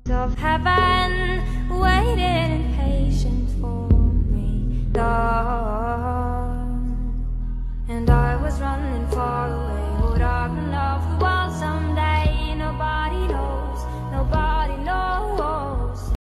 of heaven waiting patient for me, dawn. And I was running far